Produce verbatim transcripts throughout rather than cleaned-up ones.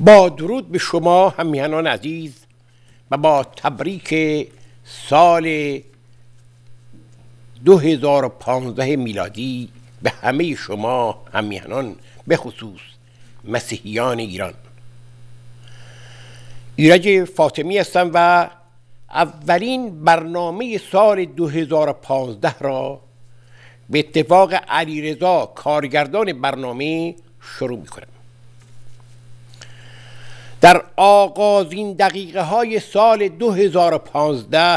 با درود به شما همیهنان عزیز و با تبریک سال دو هزار و پانزده میلادی به همه شما همیهنان، به خصوص مسیحیان ایران. ایرج فاطمی هستم و اولین برنامه سال دو هزار و پانزده را به اتفاق علیرضا کارگردان برنامه شروع می کنم. در آغازین دقیقه های سال دو هزار و پانزده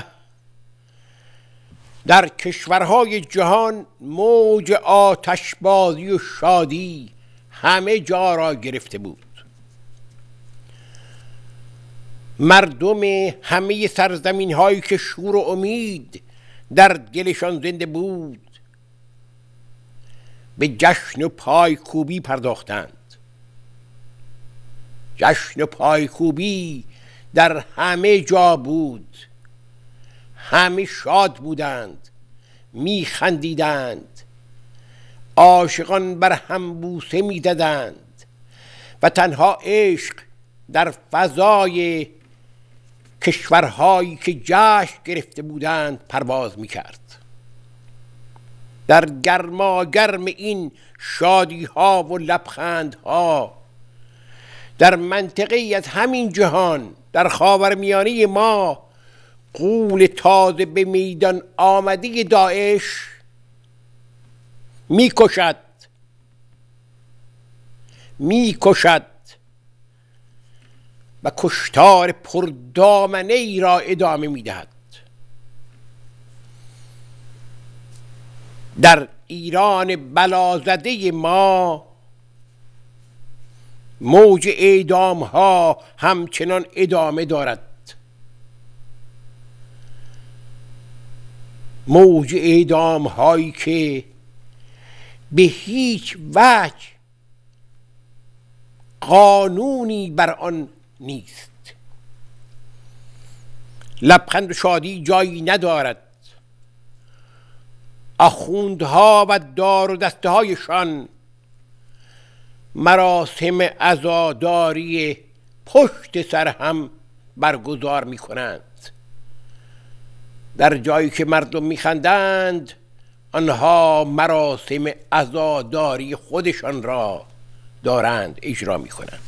در کشورهای جهان موج آتشبازی و شادی همه جا را گرفته بود. مردم همه سرزمین هایی که شور و امید در دلشان زنده بود به جشن و پایکوبی پرداختند. جشن و پایکوبی در همه جا بود. همه شاد بودند، میخندیدند، عاشقان بر هم بوسه میدادند و تنها عشق در فضای کشورهایی که جشن گرفته بودند پرواز میکرد. در گرماگرم این شادی ها و لبخند ها در منطقه ای از همین جهان، در خاورمیانه ما، غول تازه به میدان آمده داعش میکشد میکشد و کشتار پردامنه ای را ادامه میدهد. در ایران بلازده ما موج اعدام ها همچنان ادامه دارد. موج اعدام هایی که به هیچ وجه قانونی بر آن نیست. لبخند و شادی جایی ندارد. آخوندها و دار و دسته هایشان مراسم عزاداری پشت سر هم برگزار می کنند. در جایی که مردم می خندند آنها مراسم عزاداری خودشان را دارند اجرا می کنند.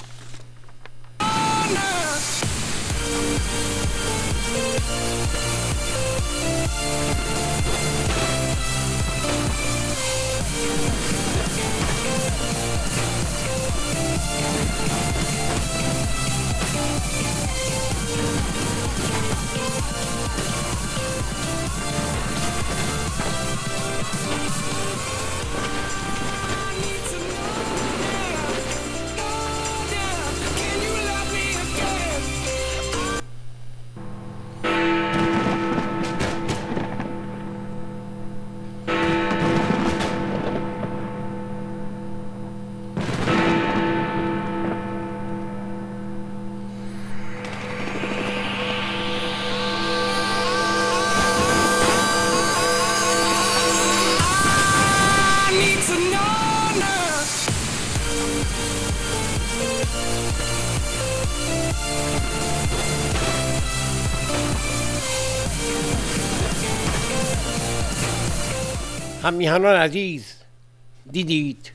همیهنان عزیز، دیدید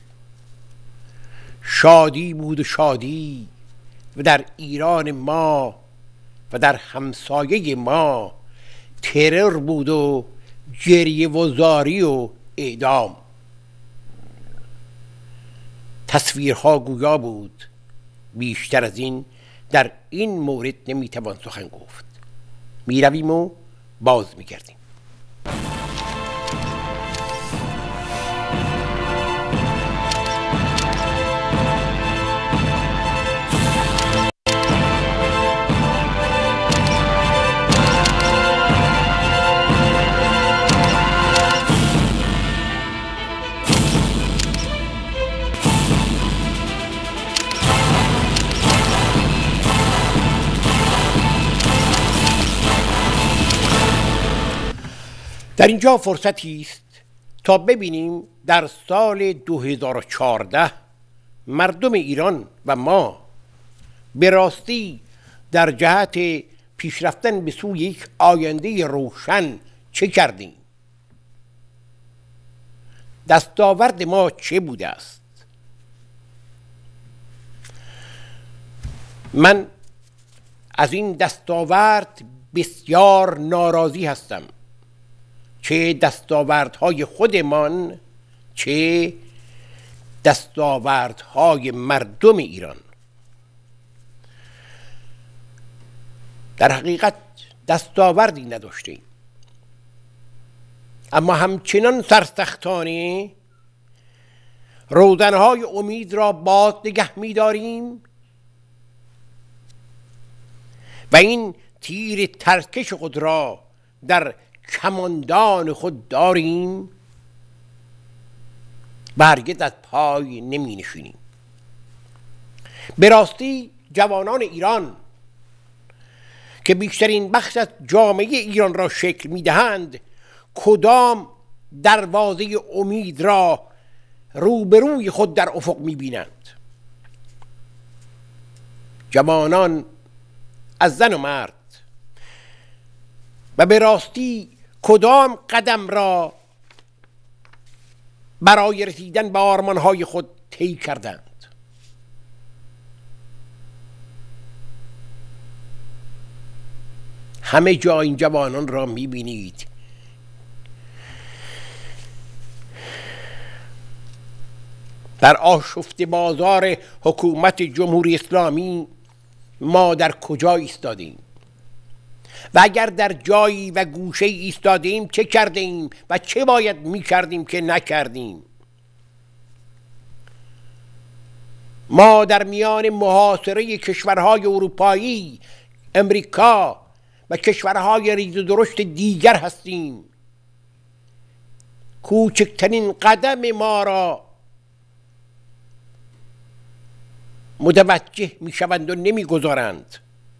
شادی بود و شادی و در ایران ما و در همسایه ما ترور بود و گریه و زاری و اعدام. تصویرها گویا بود. بیشتر از این در این مورد نمیتوان سخن گفت. میرویم و باز میگردیم. در اینجا فرصتی است تا ببینیم در سال دو هزار و چهارده مردم ایران و ما به راستی در جهت پیشرفتن به سوی یک آینده روشن چه کردیم؟ دستاورد ما چه بوده است؟ من از این دستاورد بسیار ناراضی هستم، چه دستاوردهای خودمان چه دستاوردهای مردم ایران. در حقیقت دستاوردی نداشتیم، اما همچنان سرسختانه روزنهای امید را باز نگه می‌داریم و این تیر ترکش خود را در کماندان خود داریم و هرگز از پای نمی نشینیم. به راستی جوانان ایران که بیشترین بخش از جامعه ایران را شکل می دهند، کدام دروازه امید را روبروی خود در افق می بینند؟ جوانان از زن و مرد، و به راستی کدام قدم را برای رسیدن به آرمانهای خود طی کردند؟ همه جا این جوانان را می‌بینید در آشفته بازار حکومت جمهوری اسلامی. ما در کجا ایستادیم؟ و اگر در جایی و گوشه ایستادیم چه کردیم و چه باید می‌کردیم که نکردیم؟ ما در میان محاصره کشورهای اروپایی، امریکا و کشورهای ریز و درشت دیگر هستیم. کوچکترین قدم ما را متوجه میشوند و نمیگذارند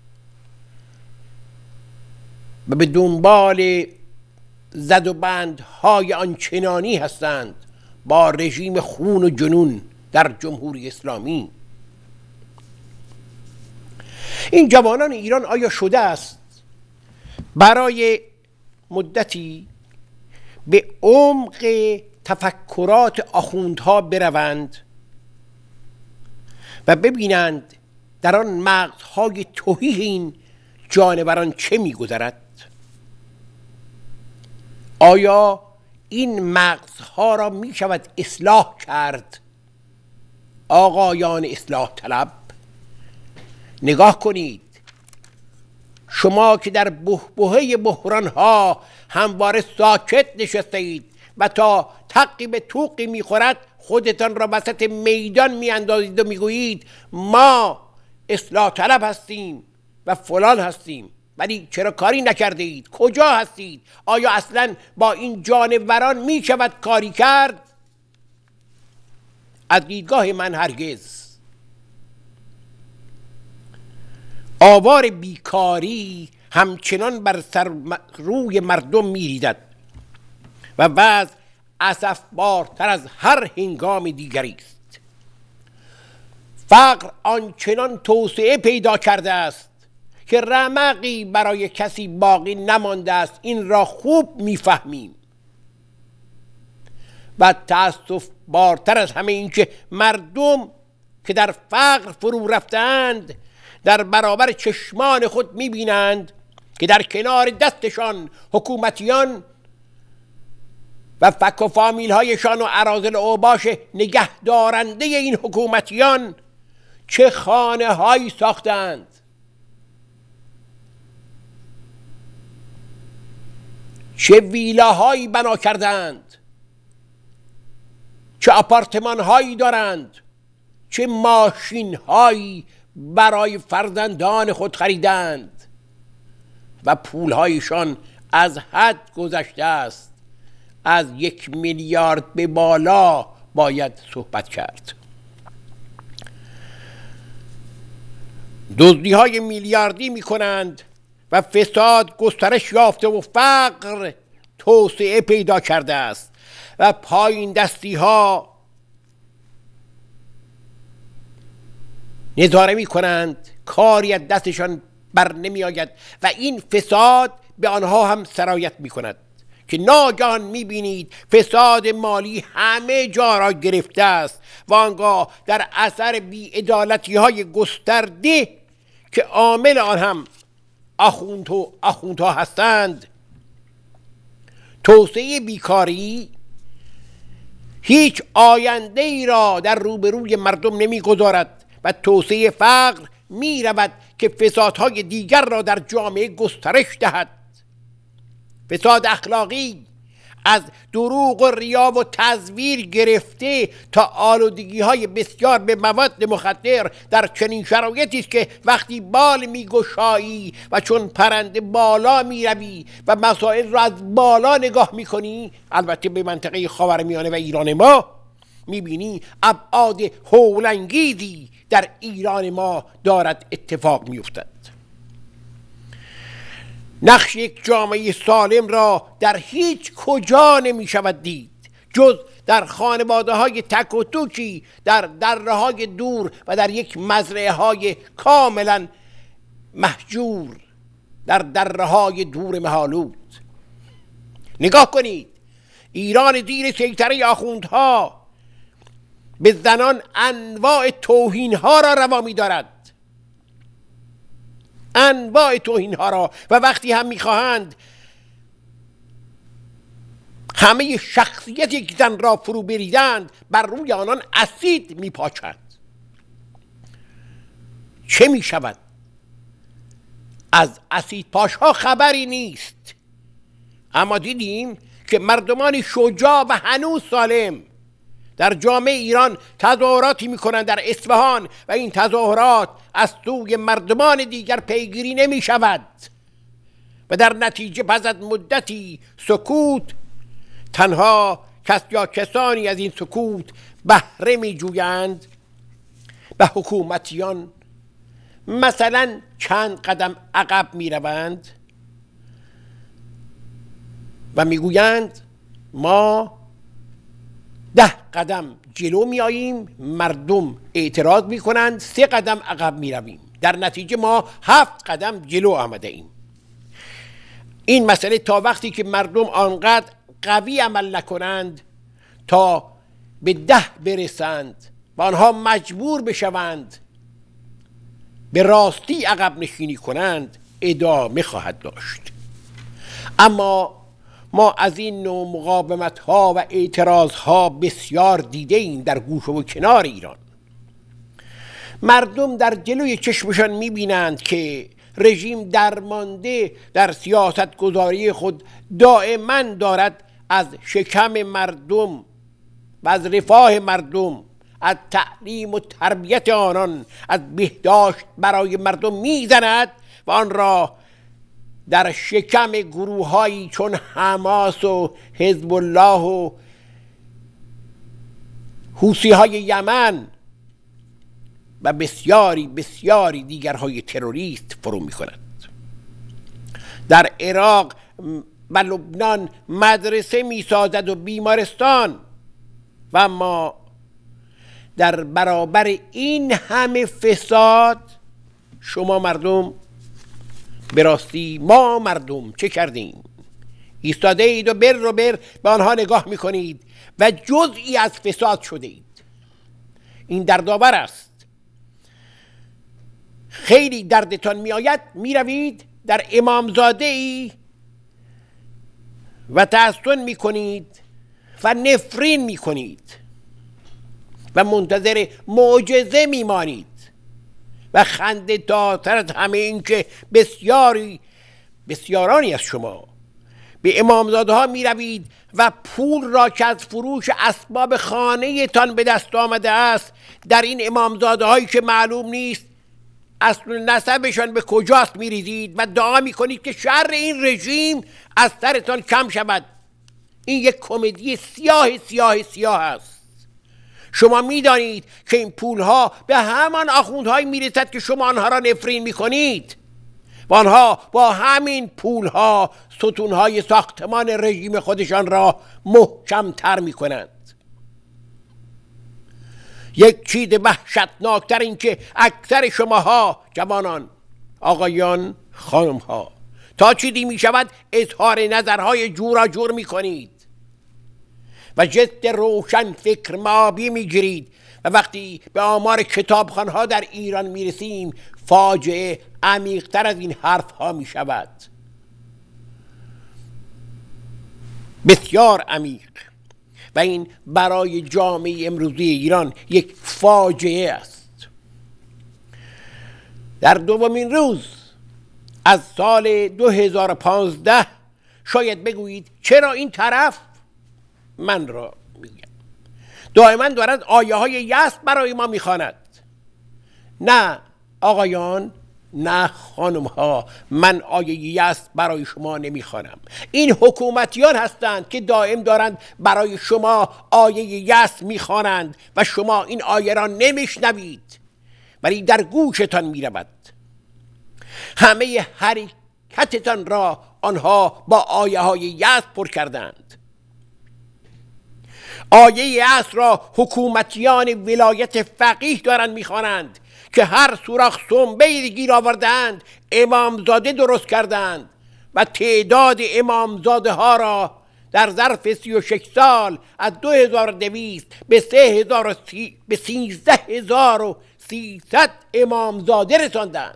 و به دنبال زد و بندهای آنچنانی هستند با رژیم خون و جنون در جمهوری اسلامی. این جوانان ایران آیا شده است برای مدتی به عمق تفکرات آخوندها بروند و ببینند در آن مغزهای تهی این جانوران چه می‌گذرد؟ آیا این مغزها را می شود اصلاح کرد؟ آقایان اصلاح طلب، نگاه کنید، شما که در بحبوحه بحرانها همواره ساکت نشسته اید و تا تقی به توقی میخورد خودتان را وسط میدان میاندازید و میگویید ما اصلاح طلب هستیم و فلان هستیم، ولی چرا کاری نکرده اید؟ کجا هستید؟ آیا اصلا با این جانوران می شود کاری کرد؟ از دیدگاه من هرگز. آوار بیکاری همچنان بر سر روی مردم می ریزد و وضع اسفبارتر از هر هنگام دیگری است. فقر آنچنان توسعه پیدا کرده است که رمقی برای کسی باقی نمانده است. این را خوب میفهمیم و تأسف بارتر از همه این که مردم که در فقر فرو رفتند در برابر چشمان خود میبینند که در کنار دستشان حکومتیان و فک و فامیل هایشان و اراذل اوباش نگه دارنده این حکومتیان چه خانه هایی ساختند، چه ویلاهایی بنا کردند، چه آپارتمان هایی دارند، چه ماشین هایی برای فرزندان خود خریدند و پول هایشان از حد گذشته است. از یک میلیارد به بالا باید صحبت کرد. دزدی های میلیاردی می کنند و فساد گسترش یافته و فقر توسعه پیدا کرده است و پایین دستی ها نظاره می کنند کاری از دستشان بر نمی آید و این فساد به آنها هم سرایت می کند که ناگهان می بینید فساد مالی همه جا را گرفته است و آنگاه در اثر بی‌عدالتی های گسترده که عامل آن هم آخوند و آخوندها هستند، توسعه بیکاری هیچ آینده ای را در روبروی مردم نمیگذارد و توسعه فقر می رود که فسادهای دیگر را در جامعه گسترش دهد. فساد اخلاقی از دروغ و ریا و تزویر گرفته تا آلودگی های بسیار به مواد مخدر در چنین شرایطی است که وقتی بال میگشایی و چون پرنده بالا میروی و مسائل را از بالا نگاه میکنی، البته به منطقه خاورمیانه و ایران ما، میبینی ابعاد هولانگیزی در ایران ما دارد اتفاق میافتد. نقش یک جامعه سالم را در هیچ کجا نمی شود دید جز در خانواده های تک و توکی در دره های دور و در یک مزرعه های کاملا محجور در دره های دور مهالود. نگاه کنید، ایران زیر سیطره آخوندها به زنان انواع توهین ها را روا می دارد، انواع توهین ها را، و وقتی هم میخواهند همه شخصیت یک زن را فرو بریدند بر روی آنان اسید میپاچند. چه میشود؟ از اسید پاش ها خبری نیست، اما دیدیم که مردمان شجاع و هنوز سالم در جامعه ایران تظاهراتی میکنند در اصفهان و این تظاهرات از سوی مردمان دیگر پیگیری نمی شود و در نتیجه پس از مدتی سکوت تنها کس یا کسانی از این سکوت بهره می جویند و حکومتیان مثلا چند قدم عقب می روند و می گویند ما ده قدم جلو می آییم، مردم اعتراض می کنند، سه قدم عقب می رویم، در نتیجه ما هفت قدم جلو آمده ایم. این مسئله تا وقتی که مردم آنقدر قوی عمل نکنند تا به ده برسند و آنها مجبور بشوند به راستی عقب نشینی کنند ادامه خواهد داشت. اما ما از این نوع مقاومت ها و اعتراض ها بسیار دیده ایم در گوشه و کنار ایران. مردم در جلوی چشمشان میبینند که رژیم درمانده در سیاست گذاری خود دائما دارد از شکم مردم و از رفاه مردم، از تعلیم و تربیت آنان، از بهداشت برای مردم میزند و آن را در شکم گروه هایی چون حماس و حزب الله و حوثی های یمن و بسیاری بسیاری دیگرهای تروریست فرو می کند. در عراق و لبنان مدرسه می سازد و بیمارستان، و اما در برابر این همه فساد شما مردم به راستی ما مردم چه کردیم؟ ایستاده اید و بر رو بر به آنها نگاه میکنید و جزئی از فساد شده اید. این دردآور است. خیلی دردتان میآید، میروید در امامزاده ای و تحسن میکنید و نفرین میکنید و منتظر معجزه میمانید و خنده دارتر از همه این که بسیاری بسیارانی از شما به امامزاده ها می روید و پول را که از فروش اسباب خانه تان به دست آمده است در این امامزاده هایی که معلوم نیست اصل نسبشان به کجاست می ریزید و دعا می کنید که شر این رژیم از سرتان کم شود. این یک کمدی سیاه سیاه سیاه است. شما میدانید که این پولها به همان آخوندهایی میرسد که شما آنها را نفرین میکنید و آنها با همین پولها ستونهای ساختمان رژیم خودشان را محکمتر میکنند. یک چیز وحشتناکتر این که اکثر شماها جوانان، آقایان، خانمها تا چیزی می شود اظهار نظرهای جورا جور می کنید و جست روشن فکر مابی می گیرید و وقتی به آمار کتابخانها در ایران می رسیم فاجعه عمیق‌تر از این حرف ها می شود، بسیار عمیق، و این برای جامعه امروزی ایران یک فاجعه است. در دومین روز از سال دو هزار و پانزده شاید بگویید چرا این طرف، من را میگم، دائما دارد آیه های یأس برای ما میخواند. نه آقایان، نه خانم ها، من آیه یأس برای شما نمیخوانم. این حکومتیان هستند که دائم دارند برای شما آیه یأس میخوانند و شما این آیه را نمیشنوید ولی در گوشتان میرود. همه حرکتتان را آنها با آیه های یأس پر کردند. آیه یأس را حکومتیان ولایت فقیه دارند میخوانند که هر سوراخ سنبه‌ای گیر آوردند امامزاده درست کردند و تعداد امامزاده ها را در ظرف سی و شش سال از دو هزار و دویست به سه هزار و سی به سیزده هزار و سیصد امامزاده رساندند.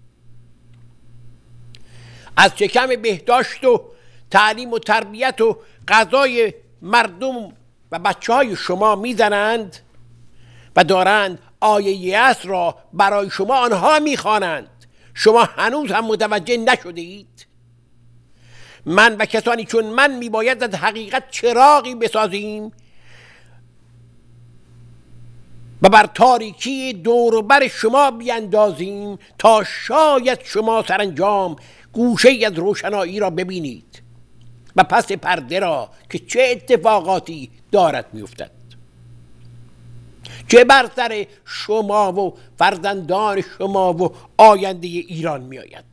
از شکم بهداشت و تعلیم و تربیت و غذای مردم و بچه های شما میزنند و دارند آیه یأس را برای شما آنها میخوانند. شما هنوز هم متوجه نشده اید؟ من و کسانی چون من میباید از حقیقت چراغی بسازیم و بر تاریکی دور و بر شما بیندازیم تا شاید شما سرانجام گوشه از روشنایی را ببینید و پس پرده را که چه اتفاقاتی دارد میافتد، چه بر سر شما و فرزندان شما و آینده ایران می آید.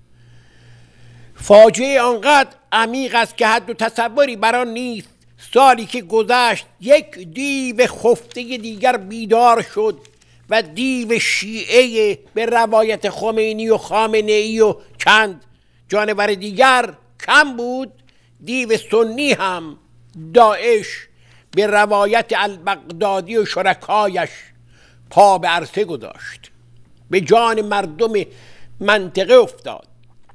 فاجعه آنقدر عمیق است که حد و تصوری بران نیست. سالی که گذشت یک دیو خفته دیگر بیدار شد و دیو شیعه به روایت خمینی و خامنه‌ای و چند جانور دیگر کم بود، دیو سنی هم داعش به روایت البغدادی و شرکایش پا به عرصه گذاشت، به جان مردم منطقه افتاد.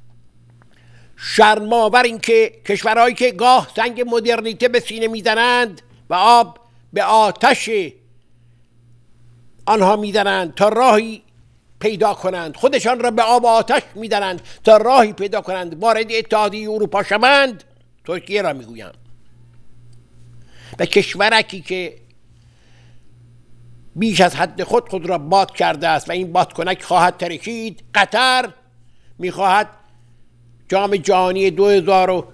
شرم‌آور این که کشورهایی که گاه سنگ مدرنیته به سینه میزنند و آب به آتش آنها میزنند تا راهی پیدا کنند، خودشان را به آب و آتش میزنند تا راهی پیدا کنند وارد اتحادیه اروپا شوند، ترکیه را میگویم، و کشورکی که بیش از حد خود خود را باد کرده است و این بادکنک خواهد ترکید. قطر میخواهد جام جهانی دو هزار و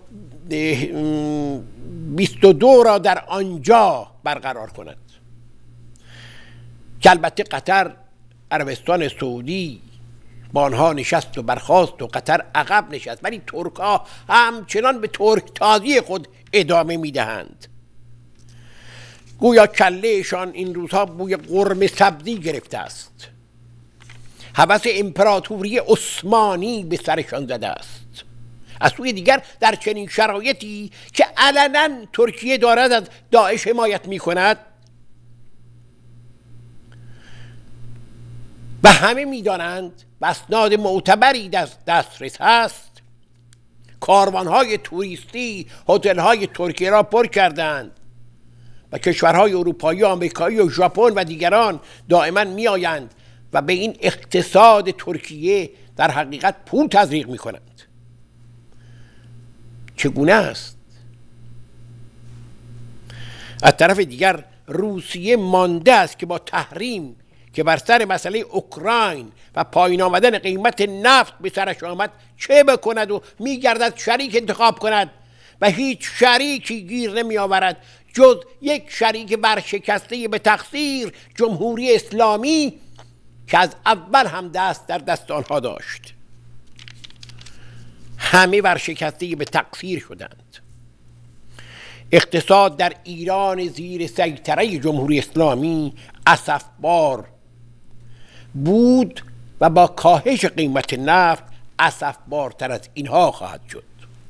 بیست و دو را در آنجا برقرار کند که البته قطر، عربستان سعودی با آنها نشست و برخاست و قطر عقب نشست، ولی ترک ها همچنان به ترک تازی خود ادامه میدهند. گویا کلهشان این روزها بوی قرمه سبزی گرفته است. هوس امپراتوری عثمانی به سرشان زده است. از سوی دیگر در چنین شرایطی که علنا ترکیه دارد از داعش حمایت می کند و همه می دانند و اسناد معتبری در دسترس هست، کاروانهای توریستی هتل‌های ترکیه را پر کردند و کشورهای اروپایی، آمریکایی و ژاپن و دیگران دائما می آیند و به این اقتصاد ترکیه در حقیقت پول تزریق می کنند. چگونه است؟ از طرف دیگر روسیه مانده است که با تحریم که بر سر مسئله اوکراین و پایین آمدن قیمت نفت به سرش آمد چه بکند و میگردد شریک انتخاب کند و هیچ شریکی گیر نمی آورد جز یک شریک ورشکسته به تقصیر، جمهوری اسلامی، که از اول هم دست در دست آنها داشت. همه ورشکسته به تقصیر شدند. اقتصاد در ایران زیر سیطره جمهوری اسلامی اسفبار بود و با کاهش قیمت نفت اسفبارتر از اینها خواهد شد.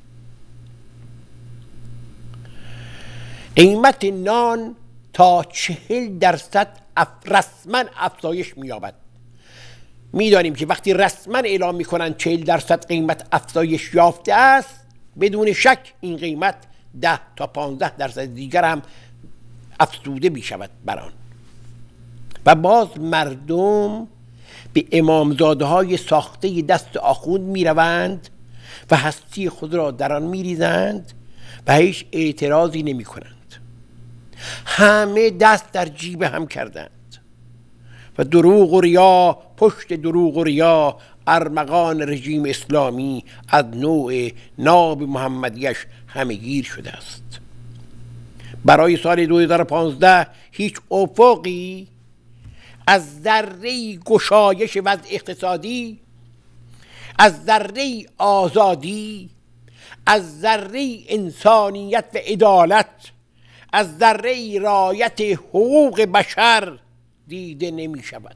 قیمت نان تا چهل درصد اف رسما افزایش می‌یابد. می‌دانیم که وقتی رسما اعلام می‌کنند چهل درصد قیمت افزایش یافته است، بدون شک این قیمت ده تا پانزده درصد دیگر هم افزوده می‌شود بر آن. و باز مردم به امامزاده های ساخته دست آخوند می‌روند و هستی خود را در آن می‌ریزند و هیچ اعتراضی نمی‌کنند. همه دست در جیب هم کردند و دروغ و ریا پشت دروغ و ریا ارمغان رژیم اسلامی از نوع ناب محمدیش همه‌گیر شده است. برای سال دو هزار و پانزده هیچ افقی از ذره گشایش وضع اقتصادی، از ذره آزادی، از ذره انسانیت و عدالت، از ذره رعایت حقوق بشر دیده نمی شود.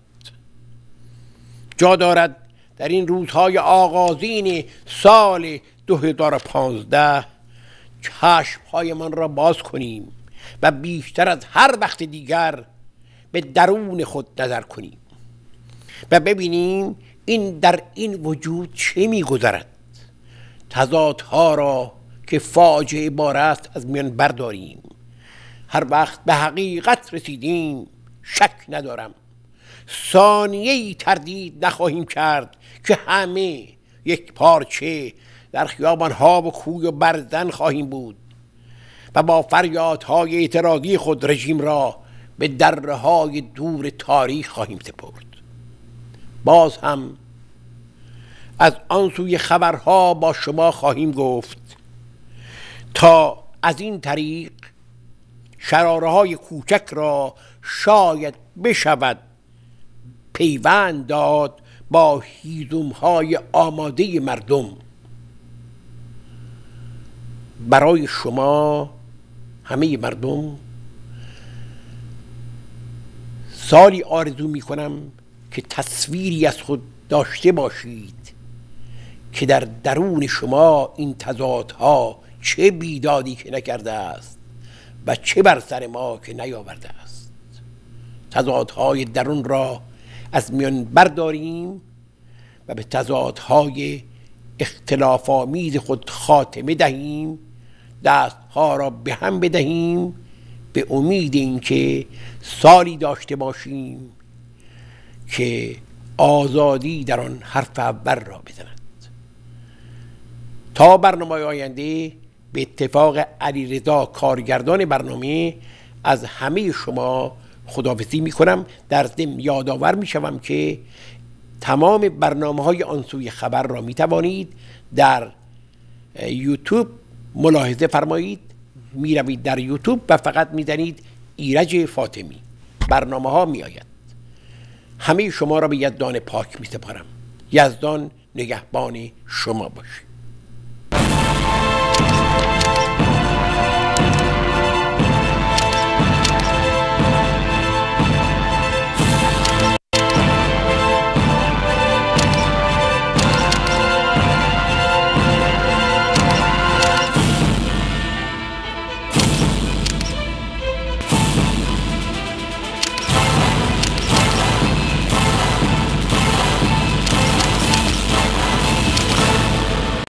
جا دارد در این روزهای آغازین سال دو هزار و پانزده چشمهایمان را باز کنیم و بیشتر از هر وقت دیگر به درون خود نظر کنیم و ببینیم این در این وجود چه می‌گذرد. تضادها را که فاجعه بار است از میان برداریم. هر وقت به حقیقت رسیدیم شک ندارم ثانیه‌ای تردید نخواهیم کرد که همه یک پارچه در خیابان‌ها و کوی و برزن خواهیم بود و با فریادهای اعتراضی خود رژیم را به دره‌های دور تاریخ خواهیم سپرد. باز هم از آن سوی خبرها با شما خواهیم گفت تا از این طریق شراره‌های کوچک را شاید بشود پیوند داد با هیزم‌های آماده مردم. برای شما همه مردم سالی آرزو می کنم که تصویری از خود داشته باشید که در درون شما این تضادها چه بیدادی که نکرده است و چه بر سر ما که نیاورده است. تضادهای درون را از میان برداریم و به تضادهای اختلاف آمیز خود خاتمه دهیم، دستها را به هم بدهیم به امید اینکه سالی داشته باشیم که آزادی در آن حرف اول را بزند. تا برنامه آینده به اتفاق علیرضا کارگردان برنامه از همه شما خداحافظی می کنم. در ضمن یادآور می شوم که تمام برنامه های آن سوی خبر را می توانید در یوتیوب ملاحظه فرمایید. می روید در یوتیوب و فقط می زنید ایرج فاطمی، برنامه ها می آید. همه شما را به یزدان پاک می سپارم. یزدان نگهبان شما باشید.